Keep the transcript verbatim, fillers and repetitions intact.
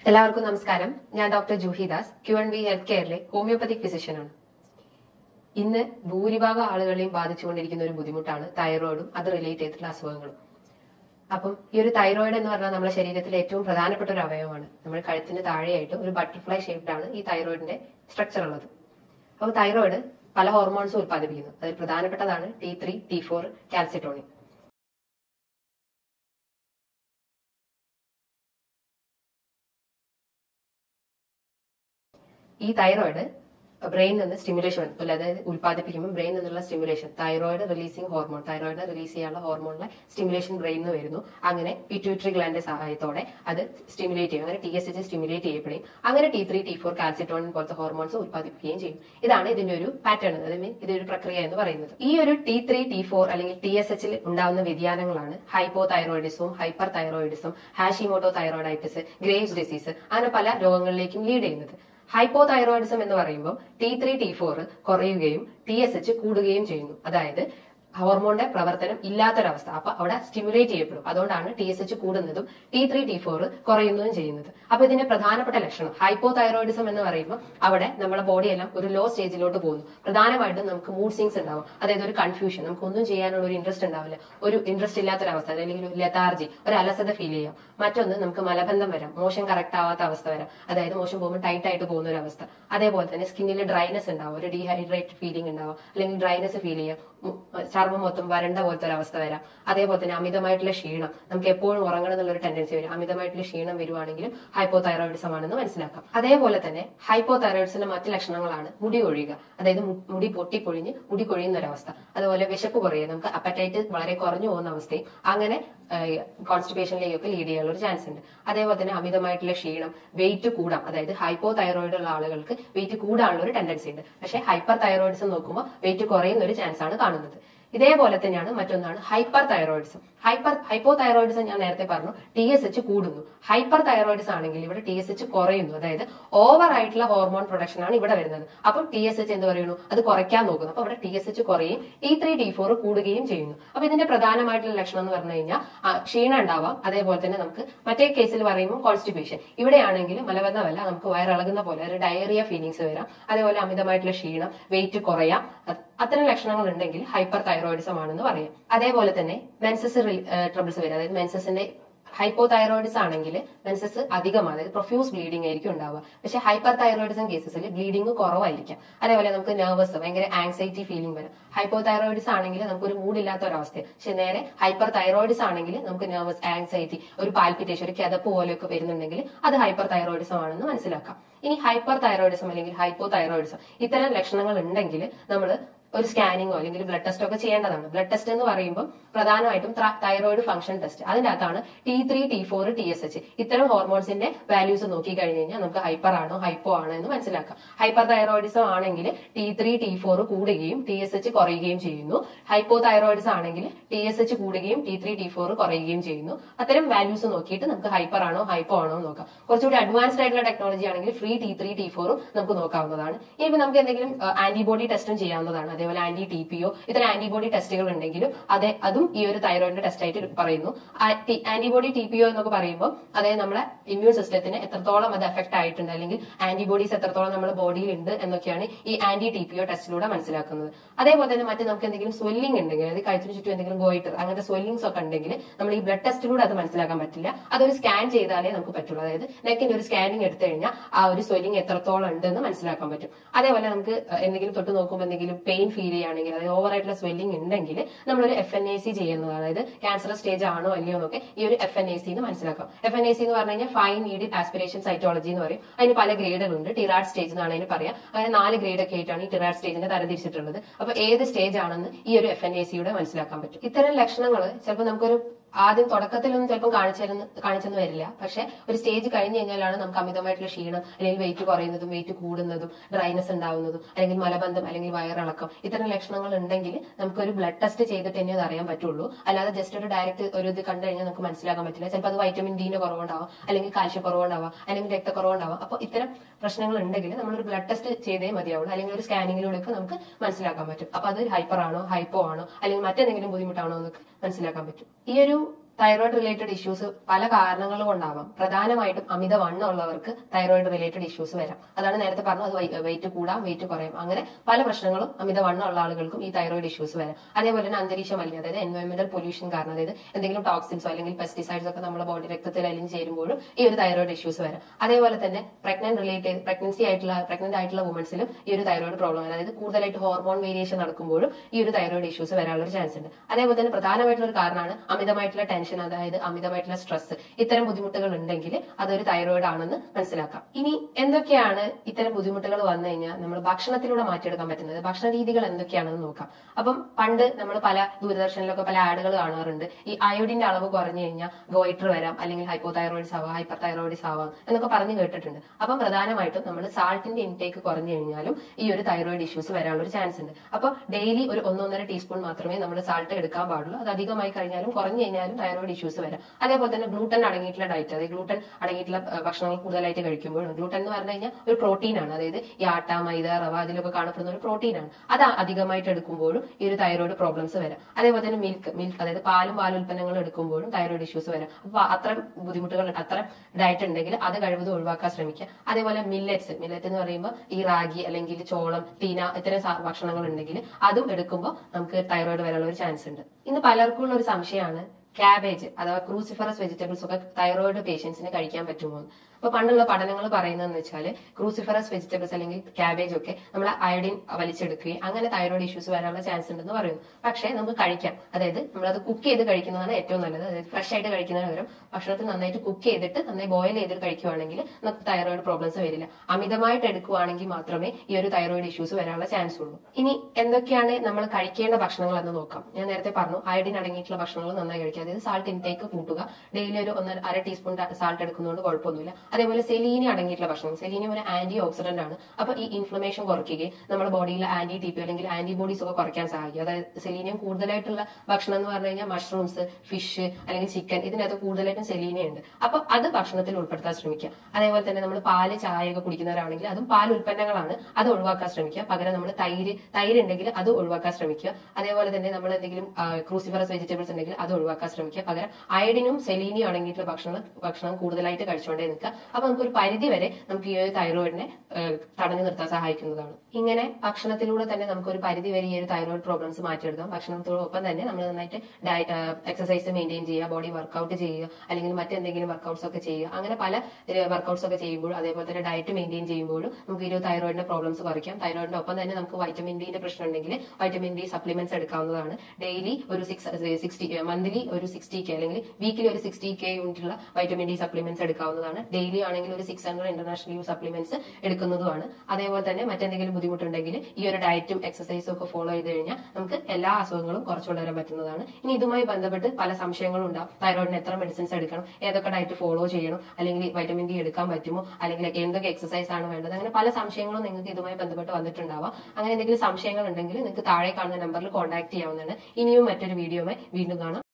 എല്ലാവർക്കും നമസ്കാരം. ഞാൻ doctor Juhidas, Q and B health കെയറിലെ ഹോമിയോപ്പതിക് ഫിസിഷ്യനാണ്. ഇന്ന് ഭൂരിഭാഗം ആളുകളെയും ബാധിച്ചുകൊണ്ടിരിക്കുന്ന ഒരു ബുദ്ധിമുട്ടാണ് തൈറോയിഡും അത് റിലേറ്റ് ചെയ്തിട്ടുള്ള അസുഖങ്ങളും. അപ്പം ഈ ഒരു തൈറോയിഡ് എന്ന് പറഞ്ഞാൽ നമ്മുടെ ശരീരത്തിലെ ഏറ്റവും പ്രധാനപ്പെട്ട ഒരു അവയവമാണ്. നമ്മുടെ കഴുത്തിന് താഴെയായിട്ട് ഒരു ബട്ടർഫ്ലൈ ഷേപ്ഡാണ് ഈ തൈറോയിഡിന്റെ സ്ട്രക്ചർ ഉള്ളത്. അപ്പോൾ തൈറോയിഡ് പല ഹോർമോൺസും ഉത്പാദിപ്പിക്കുന്നു. അതിൽ പ്രധാനപ്പെട്ടതാണ് T three T four calcitonin. ഈ തൈറോയിഡ് ബ്രെയിനിൽ നിന്ന് സ്റ്റിമുലേഷൻ, അതായത് ഉത്പാദിപ്പിക്കുമ്പോൾ ബ്രെയിനിൽ നിന്നുള്ള stimulation, thyroid releasing hormone, thyroid release ചെയ്യാനുള്ള ഹോർമോണിലെ സ്റ്റിമുലേഷൻ ബ്രെയിനിൽ നിന്ന് വരുന്നു. അങ്ങനെ പിറ്റ്യൂട്ടറി ഗ്ലാൻഡിന്റെ സഹായത്തോടെ അത് സ്റ്റിമുലേറ്റ് ചെയ്യും. അങ്ങനെ ടി എസ് എച്ച് സ്റ്റിമുലേറ്റ് ചെയ്യപ്പെടുകയും അങ്ങനെ T three T four calcitonin പോലത്തെ ഹോർമോൺസ് ഉത്പാദിപ്പിക്കുകയും ചെയ്യും. ഇതാണ് ഇതിന്റെ ഒരു പാറ്റേൺ, അതായത് ഇതൊരു പ്രക്രിയ എന്ന് പറയുന്നത്. ഈ ഒരു ടി ത്രീ ടി ഫോർ അല്ലെങ്കിൽ ടി എസ് എച്ചിൽ ഉണ്ടാകുന്ന വ്യതിയാനങ്ങളാണ് ഹൈപ്പോ തൈറോയിഡിസവും hyperthyroidism, Hashimoto thyroiditis, Graves disease, അങ്ങനെ പല രോഗങ്ങളിലേക്കും ലീഡ് ചെയ്യുന്നത്. ഹൈപ്പോ തൈറോയിഡിസം എന്ന് പറയുമ്പോൾ ടി ത്രീ ടി ഫോർ കുറയുകയും ടി എസ് എച്ച് കൂടുകയും ചെയ്യുന്നു. അതായത് ഹോർമോണിന്റെ പ്രവർത്തനം ഇല്ലാത്തൊരവസ്ഥ. അപ്പൊ അവിടെ സ്റ്റിമുലേറ്റ് ചെയ്യപ്പെടും. അതുകൊണ്ടാണ് ടി എസ് എച്ച് കൂടുന്നതും ടി ത്രീ ടി ഫോർ കുറയുന്നതും ചെയ്യുന്നത്. അപ്പൊ ഇതിന്റെ പ്രധാനപ്പെട്ട ലക്ഷണം ഹൈപ്പോ തൈറോയിഡിസം എന്ന് പറയുമ്പോൾ അവിടെ നമ്മുടെ ബോഡിയെല്ലാം ഒരു ലോ സ്റ്റേജിലോട്ട് പോകുന്നു. പ്രധാനമായിട്ടും നമുക്ക് മൂഡ് സ്വിങ്സ് ഉണ്ടാവും. അതായത് ഒരു കൺഫ്യൂഷൻ, നമുക്ക് ഒന്നും ചെയ്യാനുള്ള ഒരു ഇൻട്രസ്റ്റ് ഉണ്ടാവില്ല, ഒരു ഇൻട്രസ്റ്റ് ഇല്ലാത്തൊരവസ്ഥ, അല്ലെങ്കിൽ ഒരു ലെതാർജി, ഒരു അലസത ഫീൽ ചെയ്യാം. മറ്റൊന്ന് നമുക്ക് മലബന്ധം വരാം, മോഷൻ കറക്റ്റ് ആവാത്ത അവസ്ഥ വരാം, അതായത് മോഷൻ പോകുമ്പോൾ ടൈറ്റ് ആയിട്ട് പോകുന്ന ഒരു അവസ്ഥ. അതേപോലെ തന്നെ സ്കിന്നിൽ ഡ്രൈനെസ് ഉണ്ടാവും, ഒരു ഡീഹൈഡ്രേറ്റ് ഫീലിംഗ് ഉണ്ടാവും, അല്ലെങ്കിൽ ഡ്രൈനെസ് ഫീൽ ചെയ്യാം, ചർമ്മം മൊത്തം വരണ്ട പോലത്തെ ഒരു അവസ്ഥ വരാം. അതേപോലെ തന്നെ അമിതമായിട്ടുള്ള ക്ഷീണം, നമുക്ക് എപ്പോഴും ഉറങ്ങണം എന്നുള്ളൊരു ടെൻഡൻസി വരും. അമിതമായിട്ടുള്ള ക്ഷീണം വരുവാണെങ്കിലും ഹൈപ്പോ തൈറോയിഡിസം ആണെന്ന് മനസ്സിലാക്കാം. അതേപോലെ തന്നെ ഹൈപ്പോ തൈറോയിഡിസിന്റെ മറ്റു ലക്ഷണങ്ങളാണ് മുടി കൊഴിയുക, അതായത് മുടി പൊട്ടിപ്പൊഴിഞ്ഞ് മുടി കൊഴിയുന്ന ഒരവസ്ഥ. അതുപോലെ വിശപ്പ് കുറയുക, നമുക്ക് അപ്പറ്റൈറ്റ് വളരെ കുറഞ്ഞു പോകുന്ന അവസ്ഥയും അങ്ങനെ കോൺസ്റ്റിപ്പേഷനിലേക്കൊക്കെ ലീഡ് ചെയ്യാനുള്ള ഒരു ചാൻസ് ഉണ്ട്. അതേപോലെ തന്നെ അമിതമായിട്ടുള്ള ക്ഷീണം, വെയിറ്റ് കൂടാം, അതായത് ഹൈപ്പോ തൈറോയിഡ് ഉള്ള ആളുകൾക്ക് വെയിറ്റ് കൂടാനുള്ള ഒരു ടെൻഡൻസി ഉണ്ട്. പക്ഷേ ഹൈപ്പർ തൈറോയിഡിസം നോക്കുമ്പോൾ വെയിറ്റ് കുറയുന്ന ഒരു ചാൻസ് ആണ് കാണുന്നത്. ഇതേപോലെ തന്നെയാണ് മറ്റൊന്നാണ് hyperthyroidism. Hyper hypothyroidism ഞാൻ നേരത്തെ പറഞ്ഞു ടി എസ് എച്ച് കൂടുന്നു. ഹൈപ്പർ തൈറോയിഡിസം ആണെങ്കിൽ ഇവിടെ ടി എസ് എച്ച് കുറയുന്നു. അതായത് ഓവർ ആയിട്ടുള്ള ഹോർമോൺ പ്രൊഡക്ഷൻ ആണ് ഇവിടെ വരുന്നത്. അപ്പം ടി എസ് എച്ച് എന്ത് പറയുന്നു, അത് കുറയ്ക്കാൻ നോക്കുന്നു. അപ്പൊ ഇവിടെ ടി എസ് എച്ച് കുറയും, ടി ത്രീ ടി ഫോർ കൂടുകയും ചെയ്യുന്നു. അപ്പൊ ഇതിന്റെ പ്രധാനമായിട്ടുള്ള ലക്ഷണം എന്ന് പറഞ്ഞു കഴിഞ്ഞാൽ ക്ഷീണം ഉണ്ടാവാം. അതേപോലെ തന്നെ നമുക്ക് മറ്റേ കേസിൽ പറയുമ്പോൾ കോൺസ്റ്റിപ്പേഷൻ, ഇവിടെയാണെങ്കിൽ മലബന്ധമല്ല, നമുക്ക് വയറിളകുന്ന പോലെ ഒരു ഡയറിയ ഫീലിങ്സ് വരാം. അതേപോലെ അമിതമായിട്ടുള്ള ക്ഷീണം, വെയിറ്റ് കുറയാം. അത്തരം ലക്ഷണങ്ങൾ ഉണ്ടെങ്കിൽ ഹൈപ്പർ തൈറോയിഡിസം ആണെന്ന് പറയാം. അതേപോലെ തന്നെ മെൻസസ് ട്രബിൾസ് വരും. അതായത് മെൻസസിന്റെ ഹൈപ്പോ തൈറോയിഡിസം ആണെങ്കിൽ മെൻസസ് അധികമാണ്, അതായത് പ്രൊഫ്യൂസ് ബ്ലീഡിംഗ് ആയിരിക്കും ഉണ്ടാവുക. പക്ഷെ ഹൈപ്പർ തൈറോയിഡിസം കേസസിൽ ബ്ലീഡിംഗ് കുറവായിരിക്കാം. അതേപോലെ നമുക്ക് നെർവസ്, ഭയങ്കര ആങ്സൈറ്റി ഫീലിംഗ് വരും. ഹൈപ്പോ തൈറോയിഡിസം ആണെങ്കിൽ നമുക്ക് ഒരു മൂഡ് ഇല്ലാത്ത ഒരവസ്ഥ. പക്ഷെ നേരെ ഹൈപ്പർ തൈറോയിഡിസം ആണെങ്കിൽ നമുക്ക് നെർവസ്, ആങ്സൈറ്റി, ഒരു പാൽപിറ്റേഷൻ, ഒരു കിതപ്പ് പോലെയൊക്കെ വരുന്നുണ്ടെങ്കിൽ അത് ഹൈപ്പർ തൈറോയിഡിസം ആണെന്ന് മനസ്സിലാക്കാം. ഇനി ഹൈപ്പർ തൈറോയിഡിസം അല്ലെങ്കിൽ ഹൈപ്പോ തൈറോയിഡിസം ഇത്തരം ലക്ഷണങ്ങൾ ഉണ്ടെങ്കിൽ നമ്മൾ ഒരു സ്കാനിങ്ങോ അല്ലെങ്കിൽ ബ്ലഡ് ടെസ്റ്റോ ഒക്കെ ചെയ്യേണ്ടതാണ്. ബ്ലഡ് ടെസ്റ്റ് എന്ന് പറയുമ്പോൾ പ്രധാനമായിട്ടും തൈറോയിഡ് ഫംഗ്ഷൻ ടെസ്റ്റ്. അതിന്റെ അകത്താണ് T three T four T S H ഇത്തരം ഹോർമോൺസിന്റെ വാല്യൂസ് നോക്കി കഴിഞ്ഞ് കഴിഞ്ഞാൽ നമുക്ക് ഹൈപ്പർ ആണോ ഹൈപ്പോ ആണോ എന്ന് മനസ്സിലാക്കാം. ഹൈപ്പർ തൈറോയിഡിസം ആണെങ്കിൽ ടി ത്രീ ടി ഫോർ കൂടുകയും ടി എസ് എച്ച് കുറയുകയും ചെയ്യുന്നു. ഹൈപ്പോ തൈറോയിഡിസം ആണെങ്കിൽ ടി എസ് എച്ച് കൂടുകയും ടി ത്രീ ടി ഫോർ കുറയുകയും ചെയ്യുന്നു. അത്തരം വാല്യൂസ് നോക്കിയിട്ട് നമുക്ക് ഹൈപ്പർ ആണോ ഹൈപ്പോ ആണോ എന്ന് നോക്കാം. കുറച്ചുകൂടി അഡ്വാൻസ്ഡ് ആയിട്ടുള്ള ടെക്നോളജി ആണെങ്കിൽ ഫ്രീ ടി ത്രീ ടി ഫോറും നമുക്ക് നോക്കാവുന്നതാണ്. ഇനി നമുക്ക് എന്തെങ്കിലും ആന്റിബോഡി ടെസ്റ്റും ചെയ്യാവുന്നതാണ്. അതേപോലെ ആന്റി ടി പി ഒ ഇത്തരം ആന്റിബോഡി ടെസ്റ്റുകൾ ഉണ്ടെങ്കിലും അതെ അതും ഈ ഒരു തൈറോയിഡിന്റെ ടെസ്റ്റ് ആയിട്ട് പറയുന്നു. ആന്റിബോഡി ടി പി ഒ എന്നൊക്കെ പറയുമ്പോൾ അതായത് നമ്മുടെ ഇമ്മ്യൂൺ സിസ്റ്റത്തിന് എത്രത്തോളം അത് എഫക്ട് ആയിട്ടുണ്ട്, അല്ലെങ്കിൽ ആന്റിബോഡീസ് എത്രത്തോളം നമ്മുടെ ബോഡിയിൽ ഉണ്ട് എന്നൊക്കെയാണ് ഈ ആന്റി ടി പി ഒ ടെസ്റ്റിലൂടെ മനസ്സിലാക്കുന്നത്. അതേപോലെ തന്നെ മറ്റു നമുക്ക് എന്തെങ്കിലും സ്വെല്ലിംഗ് ഉണ്ടെങ്കിൽ, അതായത് കഴുത്തിന് ചുറ്റും എന്തെങ്കിലും ഗോയിറ്റർ അങ്ങനത്തെ സ്വെല്ലിംഗ്സ് ഒക്കെ ഉണ്ടെങ്കിൽ നമ്മൾ ഈ ബ്ലഡ് ടെസ്റ്റിലൂടെ അത് മനസ്സിലാക്കാൻ പറ്റില്ല. അതൊരു സ്കാൻ ചെയ്താലേ നമുക്ക് പറ്റുള്ളൂ. അതായത് നെക്കിന്റെ ഒരു സ്കാനിങ് എടുത്തു കഴിഞ്ഞാൽ ആ ഒരു സ്വെല്ലിംഗ് എത്രത്തോളം ഉണ്ട് എന്ന് മനസ്സിലാക്കാൻ പറ്റും. അതേപോലെ നമുക്ക് എന്തെങ്കിലും തൊട്ട് നോക്കുമ്പോൾ എന്തെങ്കിലും പെയിൻ ഫീൽ ചെയ്യുകയാണെങ്കിൽ, അതായത് ഓവർ ആയിട്ടുള്ള സ്വെല്ലിംഗ് ഉണ്ടെങ്കിൽ നമ്മളൊരു എഫ് എൻ എ സി ചെയ്യുന്നതാണ്. അതായത് ക്യാൻസർ സ്റ്റേജ് ആണോ അല്ലയോ എന്നൊക്കെ ഈ ഒരു എഫ് എൻ എ സി എന്ന് മനസ്സിലാക്കാം. എഫ് എൻ എ സി എന്ന് പറഞ്ഞു കഴിഞ്ഞാൽ ഫൈൻ നീഡിൽ ആസ്പിരേഷൻ സൈറ്റോളജി എന്ന് പറയും. അതിന് പല ഗ്രേഡുകളുണ്ട്. ടിറാഡ് സ്റ്റേജ് എന്നാണ് അതിന് പറയാം. അങ്ങനെ നാല് ഗ്രേഡ് ഒക്കെ ആയിട്ടാണ് ഈ ടിറാഡ് സ്റ്റേജിനെ തരംതിരിച്ചിട്ടുള്ളത്. അപ്പൊ ഏത് സ്റ്റേജ് ആണെന്ന് ഈ ഒരു എഫ് എൻ എ സിയുടെ മനസ്സിലാക്കാൻ പറ്റും. ഇത്തരം ലക്ഷണങ്ങൾ ചിലപ്പോൾ നമുക്കൊരു ആദ്യം തുടക്കത്തിലൊന്നും ചിലപ്പോൾ കാണിച്ചു കാണിച്ചെന്ന് വരില്ല. പക്ഷെ ഒരു സ്റ്റേജ് കഴിഞ്ഞ് കഴിഞ്ഞാലാണ് നമുക്ക് അമിതമായിട്ടുള്ള ക്ഷീണം, അല്ലെങ്കിൽ വെയിറ്റ് കുറയുന്നതും വെയിറ്റ് കൂടുന്നതും ഡ്രൈനസ് ഉണ്ടാവുന്നതും, അല്ലെങ്കിൽ മലബന്ധം, അല്ലെങ്കിൽ വയറിളക്കം ഇത്തരം ലക്ഷണങ്ങൾ ഉണ്ടെങ്കിൽ നമുക്കൊരു ബ്ലഡ് ടെസ്റ്റ് ചെയ്തിട്ട് തന്നെ അത് അറിയാൻ പറ്റുള്ളൂ. അല്ലാതെ ജസ്റ്റ് ഒരു ഡയറക്റ്റ് ഒരു ഇത് കണ്ടു കഴിഞ്ഞാൽ നമുക്ക് മനസ്സിലാക്കാൻ പറ്റില്ല. ചിലപ്പോൾ അത് വൈറ്റമിൻ ഡിന്റെ കുറവുണ്ടാവാം, അല്ലെങ്കിൽ കാൽഷ്യ കുറവുണ്ടാവാം, അല്ലെങ്കിൽ രക്തക്കുറവുണ്ടാവാം. അപ്പോൾ ഇത്തരം പ്രശ്നങ്ങൾ ഉണ്ടെങ്കിൽ നമ്മളൊരു ബ്ലഡ് ടെസ്റ്റ് ചെയ്തേ മതിയാവുള്ളൂ, അല്ലെങ്കിൽ ഒരു സ്കാനിങ്ങിലൂടെയൊക്കെ നമുക്ക് മനസ്സിലാക്കാൻ പറ്റും. അപ്പൊ അത് ഹൈപ്പർ ആണോ ഹൈപ്പോ ആണോ അല്ലെങ്കിൽ മറ്റെന്തെങ്കിലും ബുദ്ധിമുട്ടാണോ എന്നൊക്കെ മനസ്സിലാക്കാൻ പറ്റും. ഈ ഒരു തൈറോയിഡ് റിലേറ്റഡ് ഇഷ്യൂസ് പല കാരണങ്ങൾ കൊണ്ടാവാം. പ്രധാനമായിട്ടും അമിതവണ്ണം ഉള്ളവർക്ക് തൈറോയിഡ് റിലേറ്റഡ് ഇഷ്യൂസ് വരാം. അതാണ് നേരത്തെ പറഞ്ഞു, അത് വെയിറ്റ് കൂടാം, വെയിറ്റ് കുറയാം, അങ്ങനെ പല പ്രശ്നങ്ങളും അമിതവണ്ണം ഉള്ള ആളുകൾക്കും ഈ തൈറോയിഡ് ഇഷ്യൂസ് വരാം. അതേപോലെ തന്നെ അന്തരീക്ഷ മലിനം, അതായത് എൻവയോൺമെന്റൽ പൊല്യൂഷൻ കാരണം, അതായത് എന്തെങ്കിലും ടോക്സിൻസോ അല്ലെങ്കിൽ പെസ്റ്റിസൈഡ്സ് ഒക്കെ നമ്മുടെ ബോഡി രക്തത്തിൽ അലിഞ്ഞ് ചേരുമ്പോഴും ഈ ഒരു തൈറോയിഡ് ഇഷ്യൂസ് വരാം. അതേപോലെ തന്നെ പ്രഗ്നന്റ് റിലേറ്റഡ് പ്രഗ്നൻസി ആയിട്ടുള്ള പ്രഗ്നന്റ് ആയിട്ടുള്ള വുമൻസിലും ഈ ഒരു തൈറോയിഡ് പ്രോബ്ലം, അതായത് കൂടുതലായിട്ട് ഹോർമോൺ വേരിയേഷൻ നടക്കുമ്പോഴും ഈ ഒരു തൈറോയിഡ് ഇഷ്യൂസ് വരാനുള്ള ഒരു ചാൻസ് ഉണ്ട്. അതേപോലെ തന്നെ പ്രധാനമായിട്ടുള്ള ഒരു കാരണമാണ് അമിതമായിട്ടുള്ള ടെൻഷൻ, അതായത് അമിതമായിട്ടുള്ള സ്ട്രെസ്. ഇത്തരം ബുദ്ധിമുട്ടുകൾ ഉണ്ടെങ്കിൽ അതൊരു തൈറോയിഡ് ആണെന്ന് മനസ്സിലാക്കാം. ഇനി എന്തൊക്കെയാണ് ഇത്തരം ബുദ്ധിമുട്ടുകൾ വന്നു കഴിഞ്ഞാൽ നമ്മൾ ഭക്ഷണത്തിലൂടെ മാറ്റിയെടുക്കാൻ പറ്റുന്നത്, ഭക്ഷണ രീതികൾ എന്തൊക്കെയാണെന്ന് നോക്കാം. അപ്പം പണ്ട് നമ്മൾ പല ദൂരദർശനിലൊക്കെ പല ആഡുകൾ കാണാറുണ്ട്. ഈ അയോഡിന്റെ അളവ് കുറഞ്ഞു കഴിഞ്ഞാൽ ഗോയിറ്റർ വരാം, അല്ലെങ്കിൽ ഹൈപ്പോതൈറോയിഡ്സ് ആവാം, ഹൈപ്പർ തൈറോയിഡ്സ് ആവാം എന്നൊക്കെ പറഞ്ഞു കേട്ടിട്ടുണ്ട്. അപ്പം പ്രധാനമായിട്ടും നമ്മൾ സാൾട്ടിന്റെ ഇൻടേക്ക് കുറഞ്ഞു കഴിഞ്ഞാലും ഈ ഒരു തൈറോയിഡ് ഇഷ്യൂസ് വരാനുള്ള ഒരു ചാൻസ് ഉണ്ട്. അപ്പൊ ഡെയിലി ഒരു ഒന്നൊന്നര ടീസ്പൂൺ മാത്രമേ നമ്മൾ സാൾട്ട് എടുക്കാൻ പാടുള്ളൂ. അത് അധികമായി കഴിഞ്ഞാലും കുറഞ്ഞു കഴിഞ്ഞാലും തൈറോയിഡ് ഇഷ്യൂസ് വരാം. അതേപോലെ തന്നെ ഗ്ലൂട്ടൻ അടങ്ങിയിട്ടുള്ള ഡയറ്റ്, അതായത് ഗ്ലൂട്ടൻ അടങ്ങിയിട്ടുള്ള ഭക്ഷണങ്ങൾ കൂടുതലായിട്ട് കഴിക്കുമ്പോഴും, ഗ്ലൂട്ടൻ എന്ന് പറഞ്ഞു കഴിഞ്ഞാൽ ഒരു പ്രോട്ടീൻ ആണ്, അതായത് ഈ ആട്ട, മൈദ, റവ അതിലൊക്കെ കാണപ്പെടുന്ന ഒരു പ്രോട്ടീൻ ആണ്. അത് അധികമായിട്ട് എടുക്കുമ്പോഴും ഈ ഒരു തൈറോയിഡ് പ്രോബ്ലംസ് വരാം. അതേപോലെ തന്നെ മിൽക്ക് മിൽക്ക് അതായത് പാലും പാലുൽപ്പന്നങ്ങളും എടുക്കുമ്പോഴും തൈറോയിഡ് ഇഷ്യൂസ് വരാം. അപ്പൊ അത്തരം ബുദ്ധിമുട്ടുകൾ, അത്തരം ഡയറ്റ് ഉണ്ടെങ്കിൽ അത് കഴിവതും ഒഴിവാക്കാൻ ശ്രമിക്കുക. അതേപോലെ മില്ലറ്റ്സ് മില്ലറ്റ് എന്ന് പറയുമ്പോൾ ഈ റാഗി അല്ലെങ്കിൽ ചോളം, തീന ഇത്തരം ഭക്ഷണങ്ങൾ ഉണ്ടെങ്കിൽ അതും എടുക്കുമ്പോൾ നമുക്ക് തൈറോയിഡ് വരാനുള്ള ഒരു ചാൻസ് ഉണ്ട്. ഇന്ന് പലർക്കും ഉള്ള ഒരു സംശയമാണ് ക്യാബേജ് അഥവാ ക്രൂസിഫറസ് വെജിറ്റബിൾസ് ഒക്കെ തൈറോയിഡ് പേഷ്യൻസിന് കഴിക്കാൻ പറ്റുമോ? അപ്പൊ പണ്ടുള്ള പഠനങ്ങൾ പറയുന്നതെന്ന് വെച്ചാൽ ക്രൂസിഫറസ് വെജിറ്റബിൾസ് അല്ലെങ്കിൽ ക്യാബേജ് ഒക്കെ നമ്മൾ അയഡിൻ വലിച്ചെടുക്കുകയും അങ്ങനെ തൈറോയിഡ് ഇഷ്യൂസ് വരാനുള്ള ചാൻസ് ഉണ്ടെന്ന് പറയുന്നു. പക്ഷേ നമുക്ക് കഴിക്കാം, അതായത് നമ്മളത് കുക്ക് ചെയ്ത് കഴിക്കുന്നതാണ് ഏറ്റവും നല്ലത്. അതായത് ഫ്രഷ് ആയിട്ട് കഴിക്കുന്നതിന് പകരം ഭക്ഷണത്തിൽ നന്നായിട്ട് കുക്ക് ചെയ്തിട്ട് നന്നായി ബോയിൽ ചെയ്തിട്ട് കഴിക്കുകയാണെങ്കിൽ നമുക്ക് തൈറോയിഡ് പ്രോബ്ലംസ് വരില്ല. അമിതമായിട്ട് എടുക്കുകയാണെങ്കിൽ മാത്രമേ ഈ ഒരു തൈറോയിഡ് ഇഷ്യൂസ് വരാനുള്ള ചാൻസ് ഉള്ളൂ. ഇനി എന്തൊക്കെയാണ് നമ്മൾ കഴിക്കേണ്ട ഭക്ഷണങ്ങൾ എന്ന് നോക്കാം. ഞാൻ നേരത്തെ പറഞ്ഞു അയഡിൻ അടങ്ങിയിട്ടുള്ള ഭക്ഷണങ്ങൾ നന്നായി കഴിക്കുക, അതായത് സാൾട്ട് ഇൻടേക്ക് കൂട്ടുക. ഡെയിലി ഒരു ഒന്നര അര ടീസ്പൂൺ സാൾട്ട് എടുക്കുന്നതുകൊണ്ട് കുഴപ്പമൊന്നുമില്ല. അതേപോലെ സെലീനിയം അടങ്ങിയിട്ടുള്ള ഭക്ഷണം, സെലീനിയം ഒരു ആന്റി ഓക്സിഡന്റ് ആണ്. അപ്പൊ ഈ ഇൻഫ്ലമേഷൻ കുറയ്ക്കുകയും നമ്മുടെ ബോഡിയിലെ ആന്റി ടി പി അല്ലെങ്കിൽ ആന്റിബോഡീസ് ഒക്കെ കുറയ്ക്കാൻ സഹായിക്കും. അതായത് സെലീനിയം കൂടുതലായിട്ടുള്ള ഭക്ഷണം എന്ന് പറഞ്ഞു കഴിഞ്ഞാൽ മഷ്റൂംസ്, ഫിഷ് അല്ലെങ്കിൽ ചിക്കൻ, ഇതിനകത്ത് കൂടുതലായിട്ടും സെലീനിയം ഉണ്ട്. അപ്പൊ അത് ഭക്ഷണത്തിൽ ഉൾപ്പെടുത്താൻ ശ്രമിക്കുക. അതേപോലെ തന്നെ നമ്മൾ പാല്, ചായ ഒക്കെ കുടിക്കുന്നവരാണെങ്കിൽ അതും പാൽ ഉൽപ്പന്നങ്ങളാണ്, അത് ഒഴിവാക്കാൻ ശ്രമിക്കുക. പകരം നമ്മൾ തൈര് തൈര് ഉണ്ടെങ്കിൽ അത് ഒഴിവാക്കാൻ ശ്രമിക്കുക. അതേപോലെ തന്നെ നമ്മൾ എന്തെങ്കിലും ക്രൂസിഫറസ് വെജിറ്റബിൾസ് ഉണ്ടെങ്കിൽ അത് ഒഴിവാക്കാൻ ശ്രമിക്കുക. പകരം അയഡിനും സെലീനിയും അടങ്ങിയിട്ടുള്ള ഭക്ഷണം ഭക്ഷണം കൂടുതലായിട്ട് കഴിച്ചുകൊണ്ടേ നിൽക്കുക. അപ്പൊ നമുക്കൊരു പരിധി വരെ നമുക്ക് ഈ ഒരു തൈറോയിഡിനെ തടഞ്ഞു നിർത്താൻ സഹായിക്കുന്നതാണ്. ഇങ്ങനെ ഭക്ഷണത്തിലൂടെ തന്നെ നമുക്ക് ഒരു പരിധി വരെ ഈ ഒരു തൈറോയിഡ് പ്രോബ്ലംസ് മാറ്റിയെടുക്കാം. ഭക്ഷണത്തോടൊപ്പം തന്നെ നമ്മൾ നന്നായിട്ട് ഡയറ്റ് എക്സസൈസ് മെയിൻറ്റെയിൻ ചെയ്യുക, ബോഡി വർക്കൗട്ട് ചെയ്യുക, അല്ലെങ്കിൽ മറ്റെന്തെങ്കിലും വർക്കൗട്ട്സ് ഒക്കെ ചെയ്യുക. അങ്ങനെ പല വർക്കൗട്ട്സ് ഒക്കെ ചെയ്യുമ്പോഴും അതേപോലെ തന്നെ ഡയറ്റ് മെയിൻറ്റെയിൻ ചെയ്യുമ്പോഴും നമുക്ക് ഈ ഒരു തൈറോയിഡിന്റെ പ്രോബ്ലംസ് കുറയ്ക്കാം. തൈറോയിഡിന്റെ ഒപ്പം തന്നെ നമുക്ക് വൈറ്റമിൻ ഡിന്റെ പ്രശ്നം ഉണ്ടെങ്കിൽ വൈറ്റമിൻ ഡി സപ്ലിമെന്റ്സ് എടുക്കാവുന്നതാണ്. ഡെയിലി ഒരു സിക്സ് സിക്സ്റ്റി മന്ത്ലി ഒരു സിക്സ്റ്റി കെ അല്ലെങ്കിൽ വീക്കിലി ഒരു സിക്സ്റ്റി കെ യൂണിറ്റുള്ള വൈറ്റമിൻ ഡി സപ്ലിമെന്റ്സ് എടുക്കാവുന്നതാണ്. ഡെയിലി ആണെങ്കിൽ ഒരു six hundred international use supplements എടുക്കുന്നതുമാണ്. അതേപോലെ തന്നെ മറ്റെന്തെങ്കിലും ബുദ്ധിമുട്ടുണ്ടെങ്കിൽ ഈ ഒരു ഡയറ്റും എക്സസൈസും ഒക്കെ ഫോളോ ചെയ്ത് കഴിഞ്ഞാൽ നമുക്ക് എല്ലാ അസുഖങ്ങളും കുറച്ചുകൊണ്ടുവരാൻ പറ്റുന്നതാണ്. ഇനി ഇതുമായി ബന്ധപ്പെട്ട് പല സംശയങ്ങളും ഉണ്ടാവും. തൈറോയിഡിന് എത്ര മെഡിസിൻസ് എടുക്കണം, ഏതൊക്കെ ഡയറ്റ് ഫോളോ ചെയ്യണം, അല്ലെങ്കിൽ വൈറ്റമിൻ ഡി എടുക്കാൻ പറ്റുമോ, അല്ലെങ്കിൽ എന്തൊക്കെ എക്സസൈസ് ആണ് വേണ്ടത്, അങ്ങനെ പല സംശയങ്ങളും നിങ്ങൾക്ക് ഇതുമായി ബന്ധപ്പെട്ട് വന്നിട്ടുണ്ടാവാം. അങ്ങനെ എന്തെങ്കിലും സംശയങ്ങൾ ഉണ്ടെങ്കിൽ നിങ്ങൾക്ക് താഴെ കാണുന്ന നമ്പറിൽ കോൺടാക്ട് ചെയ്യാവുന്നതാണ്. ഇനിയും മറ്റൊരു വീഡിയോയുമായി വീണ്ടും കാണാം.